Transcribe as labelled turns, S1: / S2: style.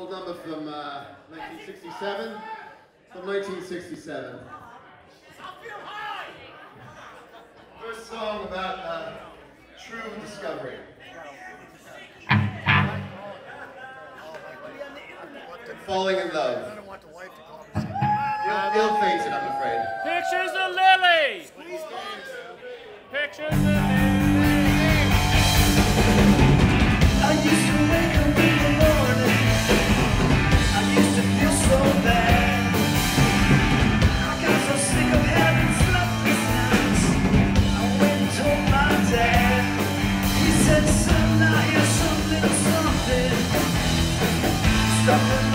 S1: Little number from 1967. From 1967. First song about true discovery. Falling in love. Ill-fated, I'm afraid.
S2: Pictures of Lily! Pictures of Lily!
S3: I used to wake up in the morning. I used to feel so bad. I got so sick of having sleepless nights. I went and told my dad. He said, son, I hear some little something. Stop